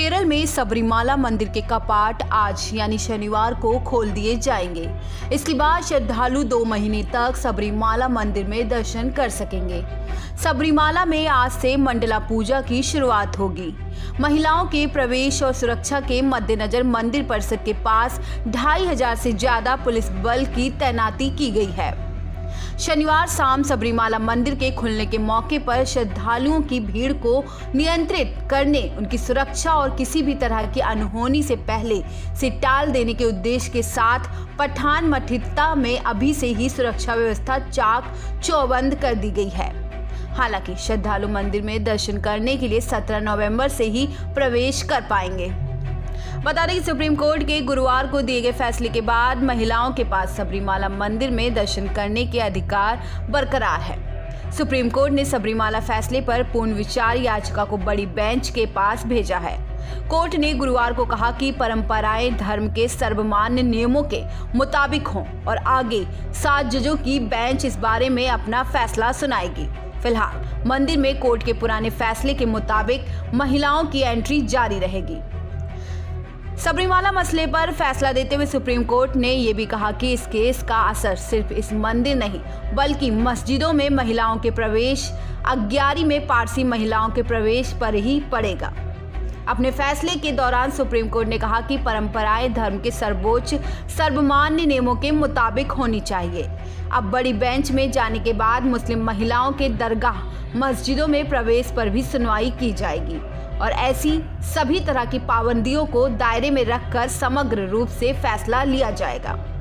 केरल में सबरीमाला मंदिर के कपाट आज यानी शनिवार को खोल दिए जाएंगे। इसके बाद श्रद्धालु 2 महीने तक सबरीमाला मंदिर में दर्शन कर सकेंगे। सबरीमाला में आज से मंडला पूजा की शुरुआत होगी। महिलाओं के प्रवेश और सुरक्षा के मद्देनजर मंदिर परिसर के पास 2500 से ज्यादा पुलिस बल की तैनाती की गई है। शनिवार शाम सबरीमाला मंदिर के खुलने के मौके पर श्रद्धालुओं की भीड़ को नियंत्रित करने, उनकी सुरक्षा और किसी भी तरह की अनहोनी से पहले से टाल देने के उद्देश्य के साथ पठान मठिता में अभी से ही सुरक्षा व्यवस्था चाक चौबंद कर दी गई है। हालांकि श्रद्धालु मंदिर में दर्शन करने के लिए 17 नवंबर से ही प्रवेश कर पाएंगे। बता दें कि सुप्रीम कोर्ट के गुरुवार को दिए गए फैसले के बाद महिलाओं के पास सबरीमाला मंदिर में दर्शन करने के अधिकार बरकरार है। सुप्रीम कोर्ट ने सबरीमाला फैसले पर पुनर्विचार याचिका को बड़ी बेंच के पास भेजा है। कोर्ट ने गुरुवार को कहा कि परंपराएं धर्म के सर्वमान्य नियमों के मुताबिक हों और आगे 7 जजों की बेंच इस बारे में अपना फैसला सुनाएगी। फिलहाल मंदिर में कोर्ट के पुराने फैसले के मुताबिक महिलाओं की एंट्री जारी रहेगी। सबरीमाला मसले पर फैसला देते हुए सुप्रीम कोर्ट ने यह भी कहा कि इस केस का असर सिर्फ इस मंदिर नहीं बल्कि मस्जिदों में महिलाओं के प्रवेश, अग्यारी में पारसी महिलाओं के प्रवेश पर ही पड़ेगा। अपने फैसले के दौरान सुप्रीम कोर्ट ने कहा कि परंपराएं धर्म के सर्वोच्च सर्वमान्य नियमों के मुताबिक होनी चाहिए। अब बड़ी बेंच में जाने के बाद मुस्लिम महिलाओं के दरगाह, मस्जिदों में प्रवेश पर भी सुनवाई की जाएगी और ऐसी सभी तरह की पाबंदियों को दायरे में रखकर समग्र रूप से फैसला लिया जाएगा।